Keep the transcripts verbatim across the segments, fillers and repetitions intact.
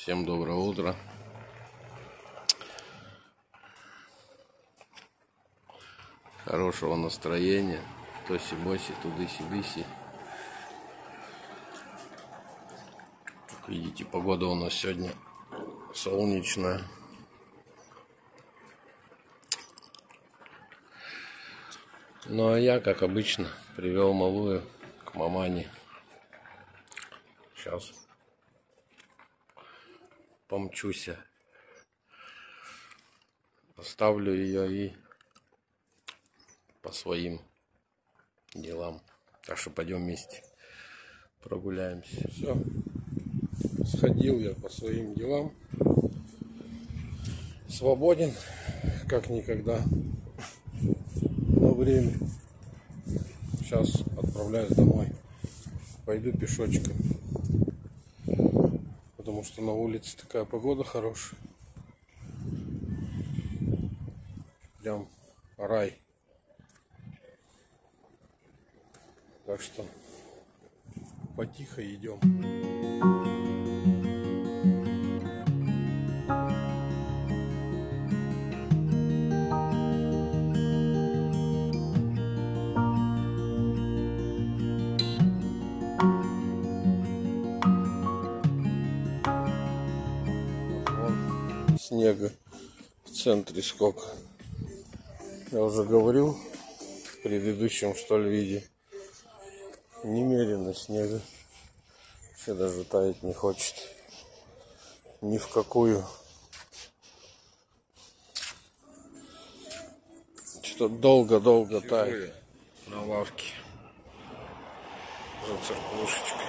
Всем доброе утро. Хорошего настроения. Тоси-боси, туды-сидыси. Как видите, погода у нас сегодня солнечная. Ну а я, как обычно, привел малую к мамане. Сейчас помчусь. Оставлю ее и по своим делам. Так что пойдем вместе прогуляемся. Все. Сходил я по своим делам. Свободен, как никогда. На время. Сейчас отправляюсь домой. Пойду пешочком. Потому что на улице такая погода хорошая. Прям рай. Так что потихо идем. Вон снега в центре сколько. Я уже говорил в предыдущем, что ли, виде. Немерено снега. Вообще даже таять не хочет. Ни в какую. Что-то долго-долго тает. На лавке. За церквушечкой.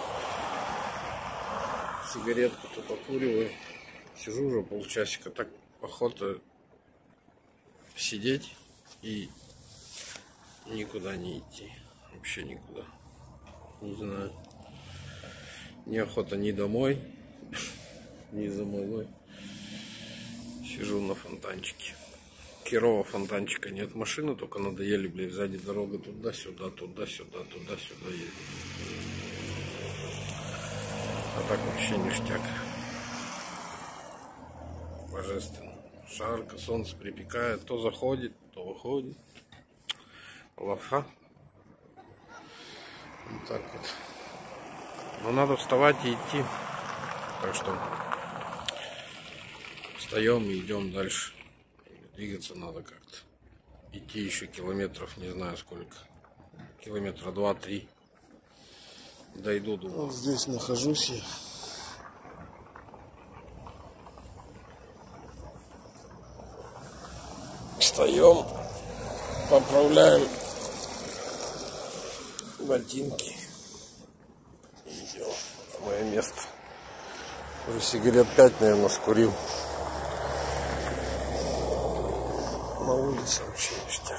Сигаретку-то покуриваю. Сижу уже полчасика. Так охота сидеть и никуда не идти. Вообще никуда. Не знаю. Неохота ни домой, ни за мной. Сижу на фонтанчике. Херово фонтанчика нет. Машины только надоели, блядь. Сзади дорога туда-сюда, туда-сюда, туда-сюда едет. А так вообще ништяк. Божественно. Жарко, солнце припекает. То заходит, то выходит. Лафа. Вот так вот. Но надо вставать и идти. Так что встаем и идем дальше. Двигаться надо как-то. Идти еще километров, не знаю сколько. Километра два-три. Дойду, думаю. Вот здесь нахожусь я. Встаем. Поправляем ботинки. Идем на мое место. Уже сигарет пять, наверное, скурил. На улице вообще ништяк.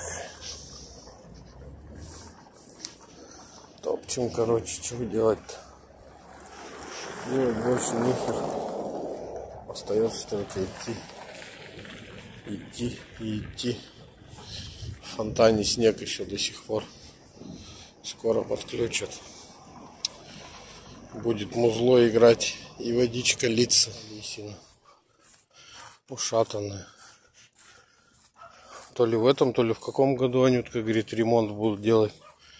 Топчем, короче, что делать-то? Делать больше нехер. Остается только идти. Идти и идти. В фонтане снег еще до сих пор. Скоро подключат. Будет музло играть и водичка литься. Лисина. Ушатанная. То ли в этом, то ли в каком году Анютка говорит, ремонт будут делать.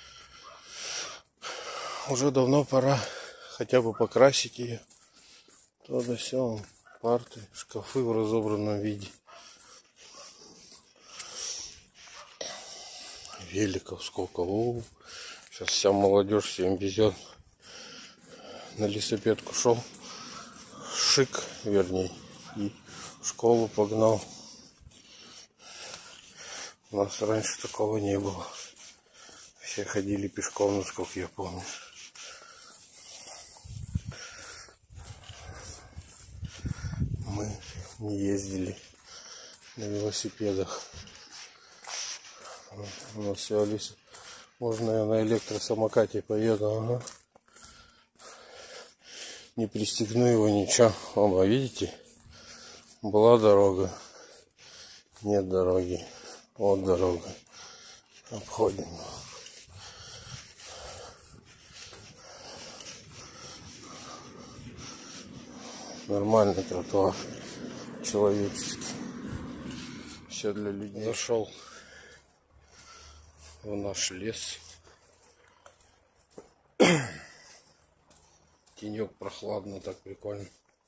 Уже давно пора хотя бы покрасить ее. То да сё, парты, шкафы в разобранном виде. Великов сколько. О, сейчас вся молодежь всем везет. На лесопедку шел. Шик, вернее. И в школу погнал. У нас раньше такого не было. Все ходили пешком, насколько я помню. Мы не ездили на велосипедах. У нас все, Алиса. Можно я на электросамокате поеду, ага. Не пристегну его, ничего. Оба, видите? Была дорога. Нет дороги. Вот дорога. Обходим. Нормальный тротуар. Человеческий. Все для людей. Зашел в наш лес. Тенек, прохладно, так прикольно.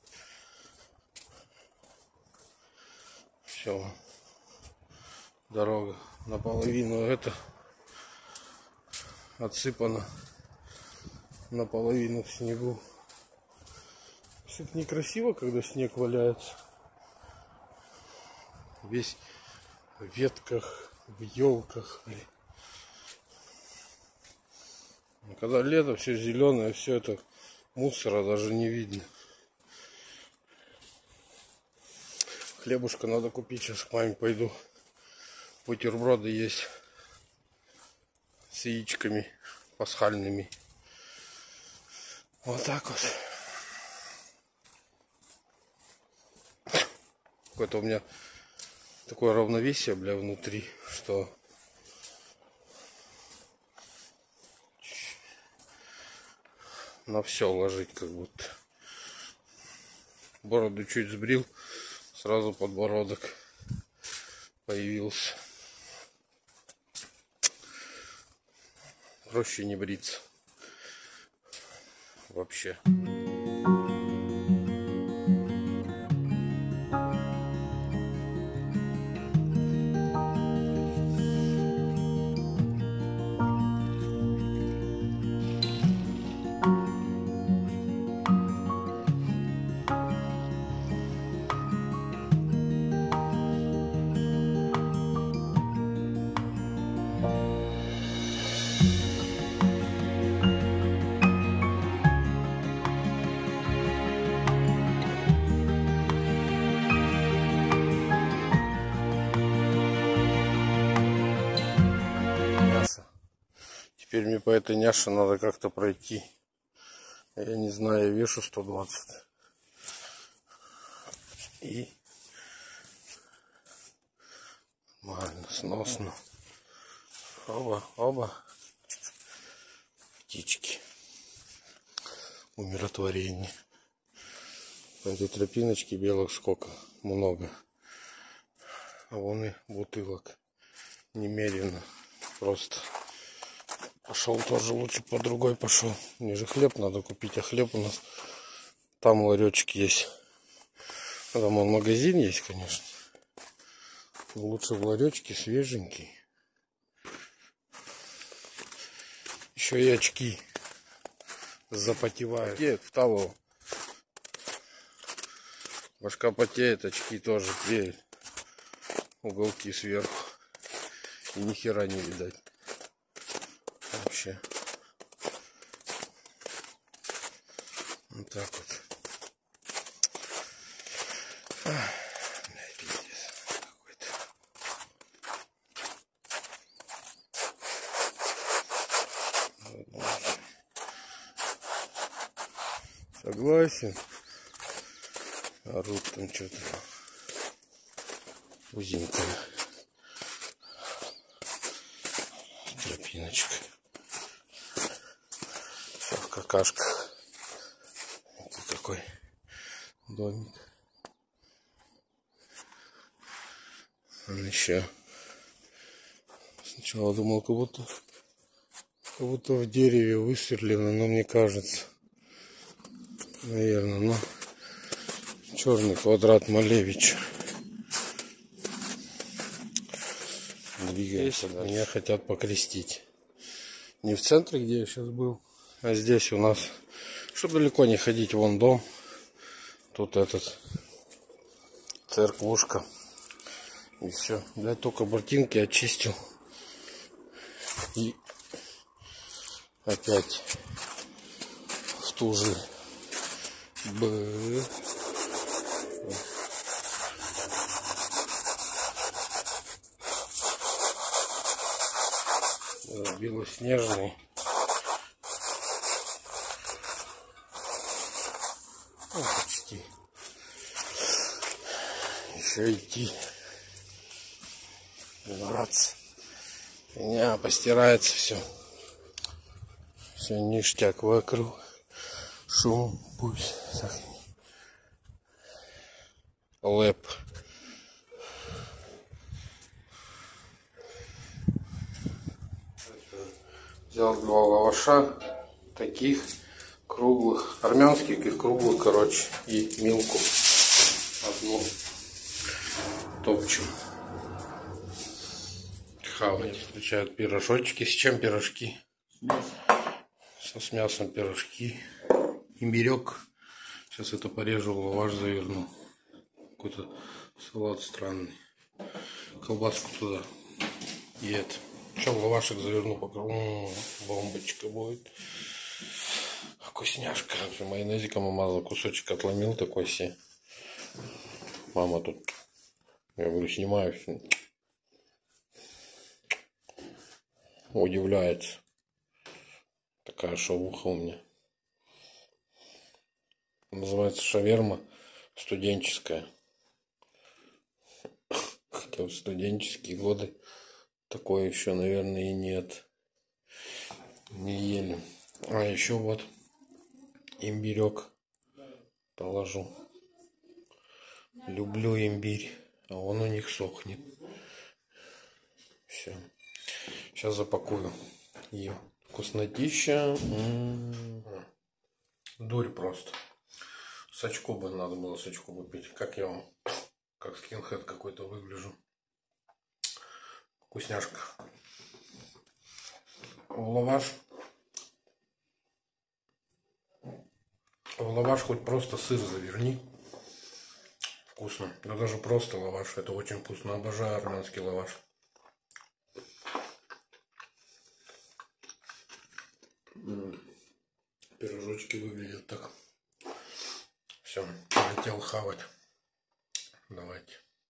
Все. Дорога наполовину это отсыпана, наполовину в снегу. Это некрасиво, когда снег валяется. Весь в ветках, в елках. Когда лето, все зеленое, все это мусора даже не видно. Хлебушка надо купить, сейчас к маме пойду. Бутерброды есть с яичками пасхальными. Вот так вот. Какое-то у меня такое равновесие, бля, внутри, что на все ложить как будто. Бороду чуть сбрил, сразу подбородок появился. Проще не бриться. Вообще. Теперь мне по этой няше надо как-то пройти. Я не знаю, я вешу сто двадцать. И нормально, сносно. Оба, оба. Птички. Умиротворение. По этой тропиночке белых сколько? Много. А вон и бутылок немерено. Просто. Пошел тоже лучше по другой пошел. Мне же хлеб надо купить, а хлеб у нас там ларечек есть. Там он магазин есть, конечно. Лучше в ларечке свеженький. Еще и очки запотевают. Потеет в того. Башка потеет, очки тоже клеят. Уголки сверху. И ни хера не видать. Вообще. Вот так вот. Ах, блядь, пиздец какой-то. Согласен. Орут там что-то. Узенькая. Тропиночка. В какашках. Вот какой домик. Он еще. Сначала думал, как будто, как будто в дереве высверлено, но мне кажется, наверное, но черный квадрат Малевича. Двигаемся дальше. Меня хотят покрестить. Не в центре, где я сейчас был. А здесь у нас, чтобы далеко не ходить, вон дом. Тут этот церквушка. И все. Я только ботинки очистил. И опять в ту же Б. Белоснежный. Ну, почти. Еще идти. Браться. Не, постирается все. Все ништяк вокруг. Шум пусть. Так. лэп. Взял два лаваша, таких круглых, армянских, их круглых, короче, и милку одну топчем. Хавать. Встречают пирожочки. С чем пирожки? Со с мясом пирожки. Имбирек. Сейчас это порежу, лаваш заверну. Какой-то салат странный. Колбаску туда. И это. Что, лавашек заверну пока. М-м, бомбочка будет. Вкусняшка. Майонезиком намазал, кусочек отломил такой себе. Мама тут, я говорю, снимаю все. Удивляется. Такая шавуха у меня. Называется шаверма студенческая. Хотя в студенческие годы такое еще, наверное, и нет. Не ели. А еще вот имбирек положу. Люблю имбирь, а он у них сохнет. Все. Сейчас запакую ее. Вкуснотища. М-м-м. Дурь просто. Сачку бы надо было сачку бы пить. Как я вам, как скинхед какой-то выгляжу. Вкусняшка. В лаваш. В лаваш хоть просто сыр заверни. Вкусно. Да даже просто лаваш. Это очень вкусно. Обожаю армянский лаваш. Пирожочки выглядят так. Все, полетел хавать. Давайте.